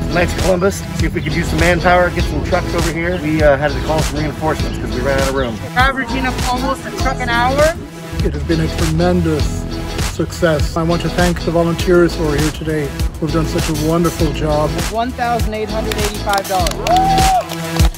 Knights of Columbus, see if we could use some manpower, get some trucks over here. We had to call some reinforcements because we ran out of room. Averaging up almost a truck an hour. It has been a tremendous success. I want to thank the volunteers who are here today, who have done such a wonderful job. $1,885.